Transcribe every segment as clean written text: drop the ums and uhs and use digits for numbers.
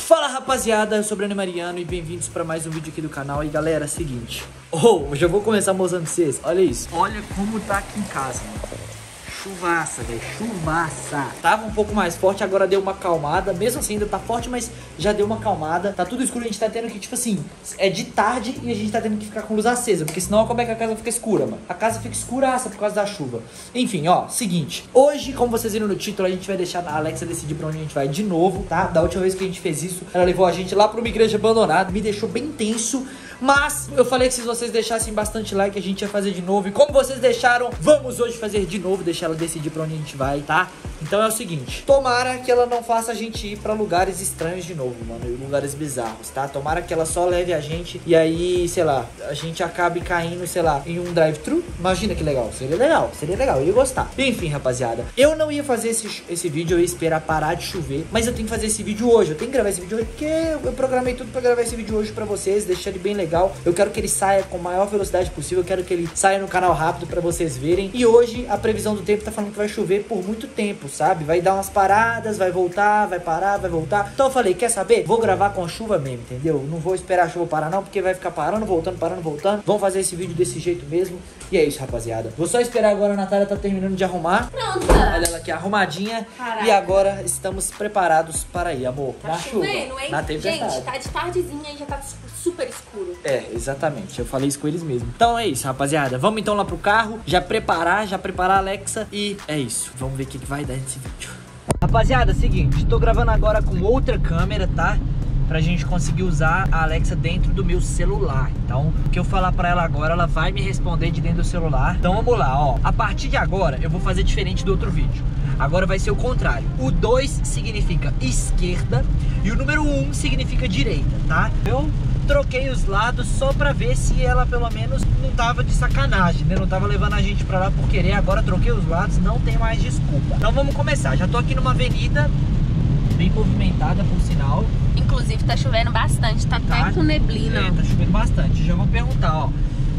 Fala rapaziada, eu sou o Breno Mariano e bem-vindos para mais um vídeo aqui do canal. E galera, é o seguinte, já vou começar mostrando pra vocês, olha isso. Olha como tá aqui em casa, mano. Chuvaça, velho, chuvaça. Tava um pouco mais forte, agora deu uma acalmada. Mesmo assim ainda tá forte, mas já deu uma acalmada. Tá tudo escuro, a gente tá tendo que, tipo assim, é de tarde e a gente tá tendo que ficar com luz acesa, porque senão como é que a casa fica escura, mano? A casa fica escuraça por causa da chuva. Enfim, ó, seguinte. Hoje, como vocês viram no título, a gente vai deixar a Alexa decidir pra onde a gente vai de novo, tá? Da última vez que a gente fez isso, ela levou a gente lá pra uma igreja abandonada, me deixou bem tenso. Mas eu falei que se vocês deixassem bastante like, a gente ia fazer de novo. E como vocês deixaram, vamos hoje fazer de novo, deixar ela decidir pra onde a gente vai, tá? Então é o seguinte, tomara que ela não faça a gente ir pra lugares estranhos de novo, mano, e lugares bizarros, tá? Tomara que ela só leve a gente e aí, sei lá, a gente acabe caindo, sei lá, em um drive-thru. Imagina que legal, seria legal, eu ia gostar. Enfim, rapaziada, eu não ia fazer esse vídeo, eu ia esperar parar de chover, mas eu tenho que fazer esse vídeo hoje, eu tenho que gravar esse vídeo hoje, porque eu programei tudo pra gravar esse vídeo hoje pra vocês, deixar ele bem legal. Eu quero que ele saia com a maior velocidade possível, eu quero que ele saia no canal rápido pra vocês verem. E hoje a previsão do tempo tá falando que vai chover por muito tempo, sabe? Vai dar umas paradas, vai voltar, vai parar, vai voltar. Então eu falei, quer saber? Vou gravar com a chuva mesmo, entendeu? Não vou esperar a chuva parar não, porque vai ficar parando, voltando, parando, voltando. Vamos fazer esse vídeo desse jeito mesmo. E é isso, rapaziada. Vou só esperar agora, a Natália tá terminando de arrumar. Pronta. Olha ela aqui arrumadinha. Caraca. E agora estamos preparados para ir, amor. Tá na chovendo, chuva, hein? na tempestade. Gente, tá de tardezinha e já tá super escuro. É, exatamente. Eu falei isso com eles mesmo. Então é isso, rapaziada. Vamos então lá pro carro, já preparar a Alexa. E é isso. Vamos ver o que vai dar nesse vídeo. Rapaziada, seguinte, tô gravando agora com outra câmera, tá? Pra gente conseguir usar a Alexa dentro do meu celular. Então, o que eu falar pra ela agora, ela vai me responder de dentro do celular. Então vamos lá, ó. A partir de agora, eu vou fazer diferente do outro vídeo. Agora vai ser o contrário. O 2 significa esquerda e o número 1 significa direita, tá? Eu troquei os lados só pra ver se ela pelo menos não tava de sacanagem, né? Não tava levando a gente pra lá por querer. Agora troquei os lados, não tem mais desculpa. Então vamos começar. Já tô aqui numa avenida bem movimentada, por sinal. Inclusive tá chovendo bastante, tá até com neblina. É, tá chovendo bastante. Já vou perguntar, ó.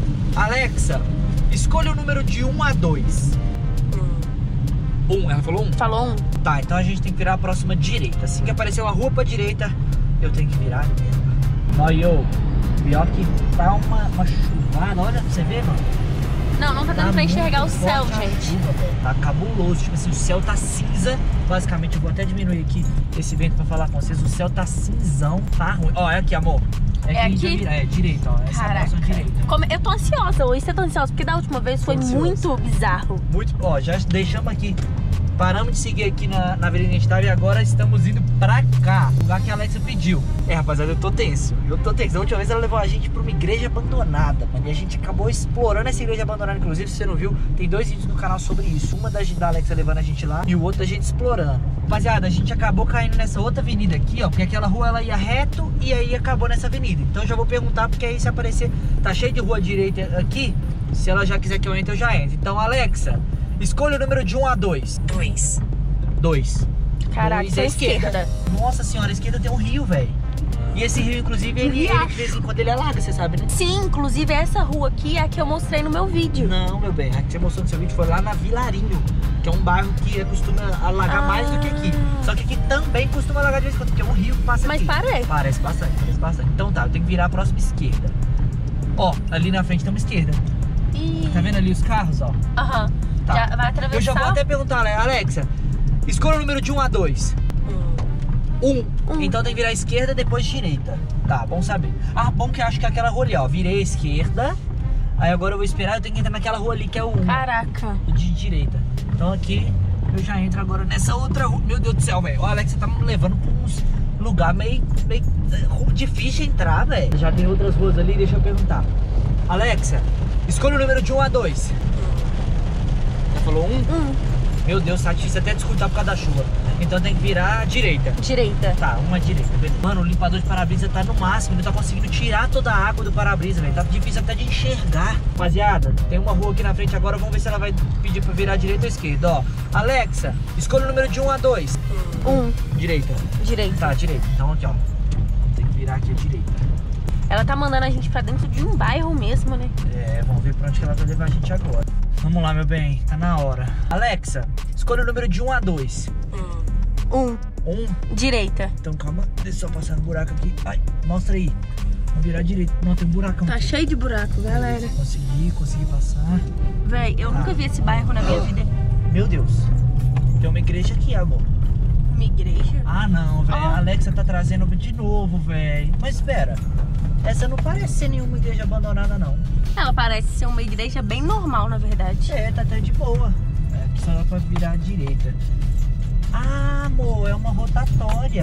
Alexa, escolha o número de 1 a 2. 1, ela falou 1? Falou 1. Tá, então a gente tem que virar a próxima direita. Assim que aparecer uma rua pra direita, eu tenho que virar mesmo. Olha, pior que tá uma chuvada, olha, você vê, mano? Não tá dando pra enxergar o céu, gente. Chuva, tá cabuloso, tipo assim, o céu tá cinza. Basicamente, eu vou até diminuir aqui esse vento pra falar com vocês. O céu tá cinzão, tá ruim. Ó, é aqui, amor. É aqui? É direita, ó. Essa é a nossa direita. Eu tô ansiosa hoje, você tá ansiosa? Porque da última vez foi muito bizarro. Muito, ó, já deixamos aqui. Paramos de seguir aqui na Avenida Identitária e agora estamos indo pra cá, o lugar que a Alexa pediu. É, rapaziada, eu tô tenso. Da última vez ela levou a gente pra uma igreja abandonada, mano. E a gente acabou explorando essa igreja abandonada. Inclusive, se você não viu, tem 2 vídeos no canal sobre isso. Uma da Alexa levando a gente lá e o outro da gente explorando. Rapaziada, a gente acabou caindo nessa outra avenida aqui, ó. Porque aquela rua, ela ia reto e aí acabou nessa avenida. Então eu já vou perguntar, porque aí se aparecer, tá cheio de rua direita aqui. Se ela já quiser que eu entre, eu já entro. Então, Alexa, escolha o número de 1 a 2. 2. Caraca, é esquerda. Nossa senhora, a esquerda tem um rio, velho. E esse rio, inclusive, ele de vez em quando ele alaga, você sabe, né? Sim, inclusive essa rua aqui é a que eu mostrei no meu vídeo. Não, meu bem, a que você mostrou no seu vídeo foi lá na Vilarinho, que é um bairro que costuma alagar mais do que aqui. Só que aqui também costuma alagar de vez em quando, porque é um rio que passa aqui. Mas parece bastante. Então tá, eu tenho que virar a próxima esquerda. Ó, ali na frente tem uma esquerda. Tá vendo ali os carros, ó? Aham. Tá. Já vai atravessar. Eu já vou até perguntar, Alexa, escolha o número de 1 a 2. 1. Então tem que virar a esquerda, depois direita. Tá, bom saber. Ah, bom que eu acho que é aquela rua ali, ó. Virei a esquerda. Aí agora eu vou esperar, eu tenho que entrar naquela rua ali que é o 1. Caraca. De direita. Então aqui eu já entro agora nessa outra rua. Meu Deus do céu, velho. O Alexa tá me levando pra uns lugar meio difícil de entrar, velho. Já tem outras ruas ali, deixa eu perguntar. Alexa, escolha o número de 1 a 2. Já falou 1? Meu Deus, tá difícil até de escutar por causa da chuva. Então tem que virar a direita. Direita. Tá, uma direita, beleza. Mano, o limpador de para-brisa tá no máximo. Não tá conseguindo tirar toda a água do para-brisa, velho. Tá difícil até de enxergar. Rapaziada, tem uma rua aqui na frente agora. Vamos ver se ela vai pedir pra virar a direita ou a esquerda, ó. Alexa, escolha o número de 1 a 2. 1. Direita. Direita. Tá, direita. Então aqui, ó. Tem que virar aqui a direita. Ela tá mandando a gente pra dentro de um bairro mesmo, né? É, vamos ver pra onde que ela vai levar a gente agora. Vamos lá, meu bem, tá na hora. Alexa, escolha o número de 1 a 2. 1. Direita. Então calma, deixa eu só passar no buraco aqui. Ai, mostra aí. Vamos virar direito. Não, tem um buracão. Tá aqui. cheio de buraco, galera. Consegui passar. Véi, eu nunca vi esse bairro na minha vida. Meu Deus. Tem uma igreja aqui, amor. Uma igreja? Ah, não, velho. Oh. A Alexa tá trazendo de novo, velho. Mas espera. Essa não parece ser nenhuma igreja abandonada, não. Ela parece ser uma igreja bem normal, na verdade. É, tá até de boa. É, aqui só dá pra virar à direita. Ah, amor, é uma rotatória.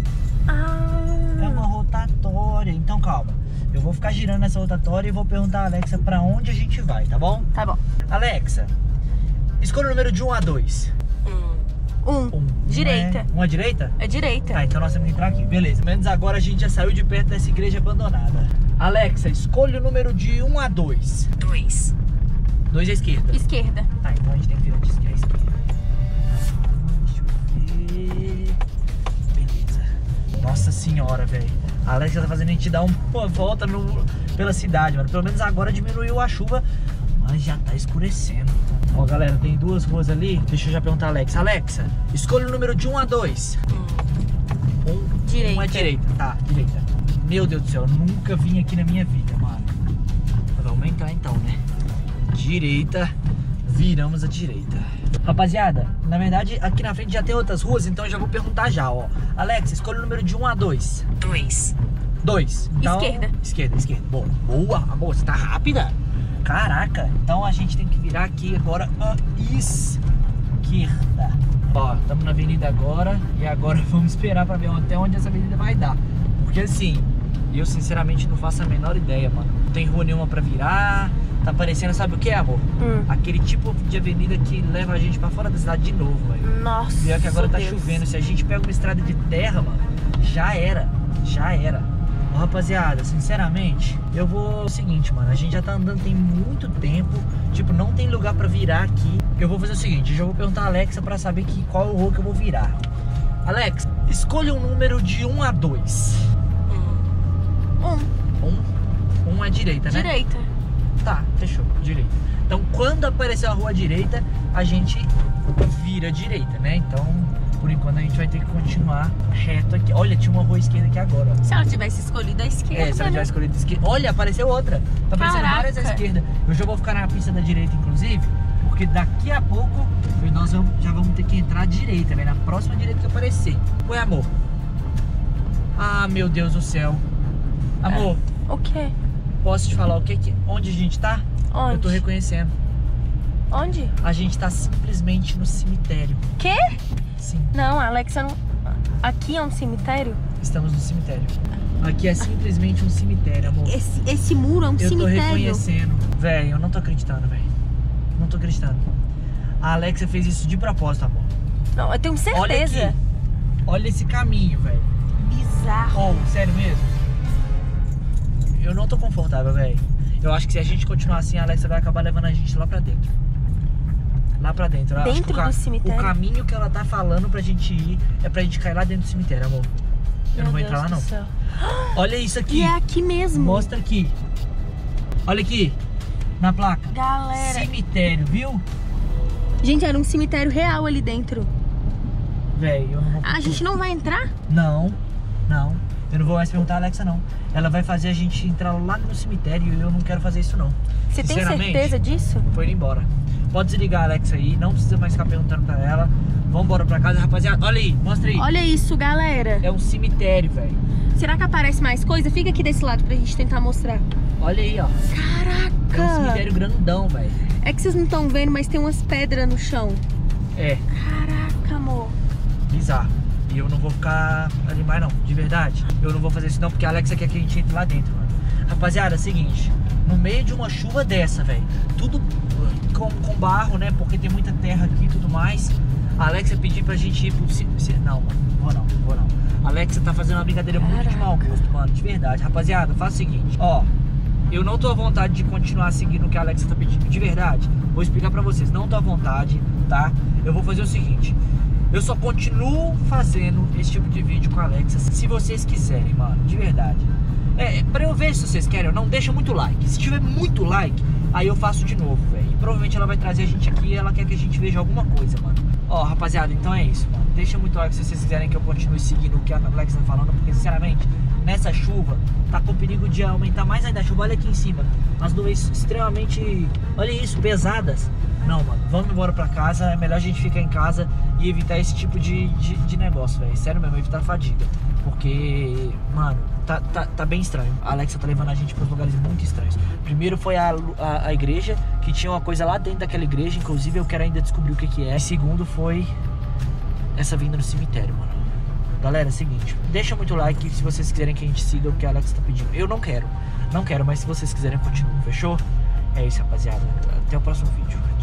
É uma rotatória. Então, calma. Eu vou ficar girando essa rotatória e vou perguntar a Alexa pra onde a gente vai, tá bom? Tá bom. Alexa, escolha o número de 1 a 2. 1. Direita. Uma direita? É direita. Tá, então nós temos que entrar aqui. Beleza, menos agora a gente já saiu de perto dessa igreja abandonada. Alexa, escolha o número de 1 a 2. 2. 2 à esquerda. Esquerda. Tá, então a gente tem que virar de esquerda à esquerda. Deixa eu ver. Beleza. Nossa senhora, velho. A Alexa tá fazendo a gente dar uma volta pela cidade, mano. Pelo menos agora diminuiu a chuva, mas já tá escurecendo. Ó, galera, tem 2 ruas ali. Deixa eu já perguntar a Alexa. Alexa, escolha o número de 1 a 2. Direita. 1 à direita. Tá, direita. Meu Deus do céu, eu nunca vim aqui na minha vida, mano. Vai aumentar então, né? Direita. Viramos à direita. Rapaziada, na verdade, aqui na frente já tem outras ruas, então eu já vou perguntar já, ó. Alexa, escolha o número de 1 a 2. 2. 2. Então, Esquerda. Esquerda. Boa, amor, você tá rápida. Caraca, então a gente tem que virar aqui agora à esquerda. Ó, estamos na avenida agora e agora vamos esperar pra ver até onde essa avenida vai dar. Porque assim, eu sinceramente não faço a menor ideia, mano. Não tem rua nenhuma pra virar. Tá parecendo, sabe o que, amor? Aquele tipo de avenida que leva a gente pra fora da cidade de novo, velho. Nossa. Pior que agora tá Deus. chovendo. Se a gente pega uma estrada de terra, mano, já era. Ó, rapaziada, sinceramente, eu vou... O seguinte, mano, a gente já tá andando tem muito tempo. Tipo, não tem lugar pra virar aqui. Eu vou fazer o seguinte, eu já vou perguntar a Alexa pra saber qual rua que eu vou virar. Alexa, escolha um número de 1 a 2. 1 à direita, né? Direita. Tá, fechou, direita. Então, quando aparecer a rua à direita, a gente vira à direita, né? Então, por enquanto, a gente vai ter que continuar reto aqui. Olha, tinha uma rua esquerda aqui agora, ó. Se ela tivesse escolhido a esquerda, Se ela tivesse escolhido a esquerda. Olha, apareceu outra. Tá aparecendo várias à esquerda. Eu já vou ficar na pista da direita, inclusive, porque daqui a pouco nós já vamos ter que entrar à direita, né? Na próxima direita que aparecer. Ué, amor? Ah, meu Deus do céu. Amor, O quê? posso te falar onde a gente tá? Onde? Eu tô reconhecendo. Onde? A gente tá simplesmente no cemitério. Quê? Sim, Não, Alexa, não... Aqui é um cemitério? estamos no cemitério. Aqui é simplesmente um cemitério, amor. Esse muro é um cemitério. Eu tô reconhecendo. Velho, eu não tô acreditando, velho. Não tô acreditando. A Alexa fez isso de propósito, amor. Não, eu tenho certeza. Olha aqui. Olha esse caminho, velho. Bizarro. Oh, sério mesmo? Eu não tô confortável, velho. Eu acho que se a gente continuar assim, a Alexa vai acabar levando a gente lá pra dentro. Lá pra dentro. Eu acho que Dentro do cemitério? O caminho que ela tá falando pra gente ir é pra gente cair lá dentro do cemitério, amor. Eu não vou entrar lá, não. Olha isso aqui. E é aqui mesmo. Mostra aqui. Olha aqui. Na placa. Galera. Cemitério, viu? Gente, era um cemitério real ali dentro. Velho, eu não vou... A gente não vai entrar? Não. Eu não vou mais perguntar a Alexa, não. Ela vai fazer a gente entrar lá no cemitério e eu não quero fazer isso, não. Você tem certeza disso? Foi embora. Pode desligar a Alexa aí, não precisa mais ficar perguntando pra ela. Vamos embora pra casa, rapaziada. Olha aí, mostra aí. Olha isso, galera. É um cemitério, velho. Será que aparece mais coisa? Fica aqui desse lado pra gente tentar mostrar. Olha aí, ó. Caraca. É um cemitério grandão, velho. É que vocês não estão vendo, mas tem umas pedras no chão. É. Caraca, amor. Bizarro. E eu não vou ficar ali mais, não. De verdade. Eu não vou fazer isso, não, porque a Alexa quer que a gente entre lá dentro, mano. Rapaziada, é o seguinte. No meio de uma chuva dessa, velho, tudo com barro, né? Porque tem muita terra aqui e tudo mais. A Alexa pediu pra gente ir pro... Não, mano, vou não. A Alexa tá fazendo uma brincadeira muito de mau gosto, mano. De verdade. Rapaziada, faz o seguinte. Ó, eu não tô à vontade de continuar seguindo o que a Alexa tá pedindo. De verdade. Vou explicar pra vocês. Não tô à vontade, tá? Eu vou fazer o seguinte. Eu só continuo fazendo esse tipo de vídeo com a Alexa se vocês quiserem, mano. De verdade. Pra eu ver se vocês querem ou não, deixa muito like. Se tiver muito like, aí eu faço de novo, velho. E provavelmente ela vai trazer a gente aqui e ela quer que a gente veja alguma coisa, mano. Ó, rapaziada, então é isso, mano. deixa muito like se vocês quiserem que eu continue seguindo o que a Alex tá falando, porque sinceramente, nessa chuva, tá com perigo de aumentar mais ainda a chuva. Olha aqui em cima, as nuvens extremamente, olha isso, pesadas. Não, mano, vamos embora pra casa, é melhor a gente ficar em casa e evitar esse tipo de negócio, velho. Sério mesmo, evitar fadiga. Porque, mano, tá bem estranho. A Alexa tá levando a gente pros lugares muito estranhos. Primeiro foi a igreja, que tinha uma coisa lá dentro daquela igreja, inclusive eu quero ainda descobrir o que é. E segundo foi essa vinda no cemitério, mano. Galera, é o seguinte, deixa muito like se vocês quiserem que a gente siga o que a Alexa tá pedindo. Eu não quero, mas se vocês quiserem, eu continuo, fechou? É isso, rapaziada. Até o próximo vídeo.